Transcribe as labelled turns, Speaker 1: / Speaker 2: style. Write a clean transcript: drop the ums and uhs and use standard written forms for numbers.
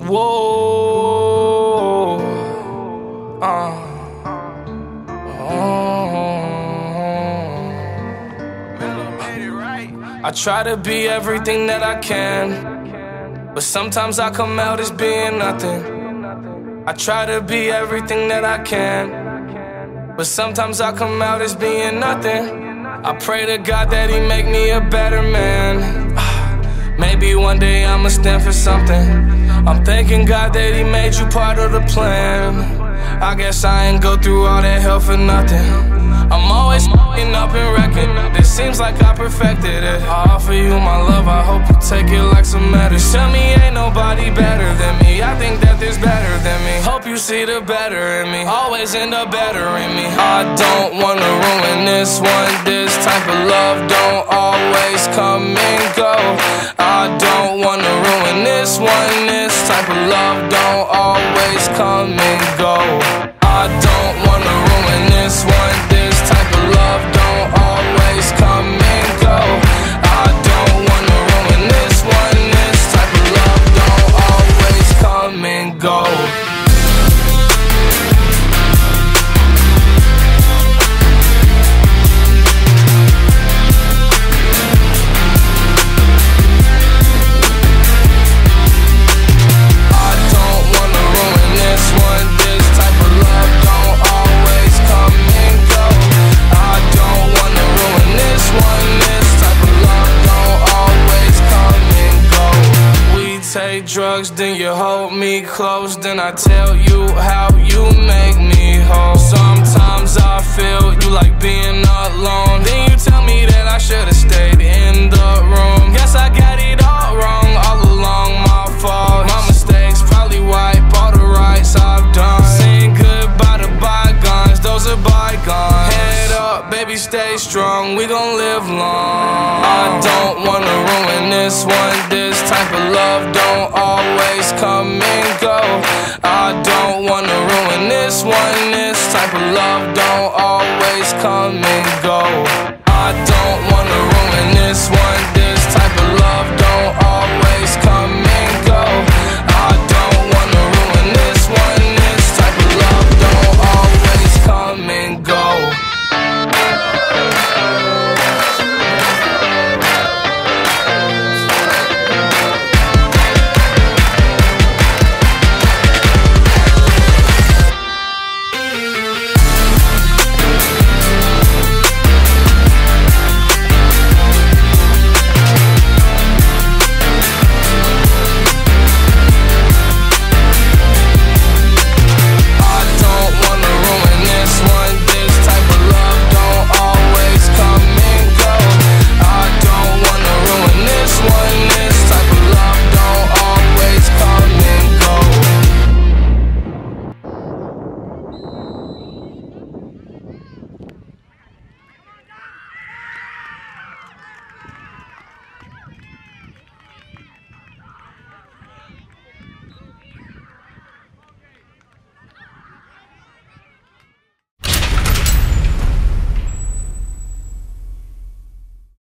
Speaker 1: Whoa. I try to be everything that I can, but sometimes I come out as being nothing. I try to be everything that I can, but sometimes I come out as being nothing. I pray to God that He make me a better man. Maybe one day I'ma stand for something. I'm thanking God that He made you part of the plan. I guess I ain't go through all that hell for nothing. I'm always f***ing up and wrecking. It seems like I perfected it. I offer you my love, I hope you take it like some medicine. Tell me ain't nobody better than me. I think that there's better than me. Hope you see the better in me. Always end up bettering me. I don't wanna ruin this one. This type of love don't always come and go. I don't wanna ruin this one. This type of love don't always come and go. I don't wanna ruin this one. This type of love don't always come and go. I don't wanna ruin this one. This type of love don't always come and go. Take drugs, then you hold me close. Then I tell you how you make me whole. Sometimes I feel you like being alone. Then you tell me that I should've stayed in the room. Guess I got it all wrong, all along my fault. My mistakes probably wipe all the rights I've done. Saying goodbye to bygones, those are bygones. Head up, baby, stay strong, we gon' live long. I don't wanna ruin this one. This type of love don't always come and go. I don't wanna ruin this one. This type of love don't always come and